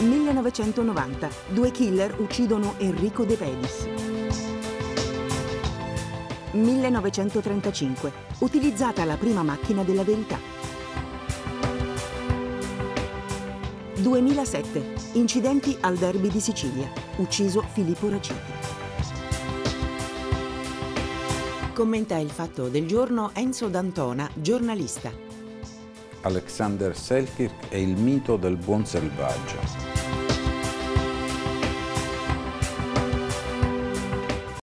1990. Due killer uccidono Enrico De Pedis. 1935. Utilizzata la prima macchina della verità. 2007. Incidenti al derby di Sicilia. Ucciso Filippo Raciti. Commenta il fatto del giorno Enzo D'Antona, giornalista. Alexander Selkirk è il mito del buon selvaggio.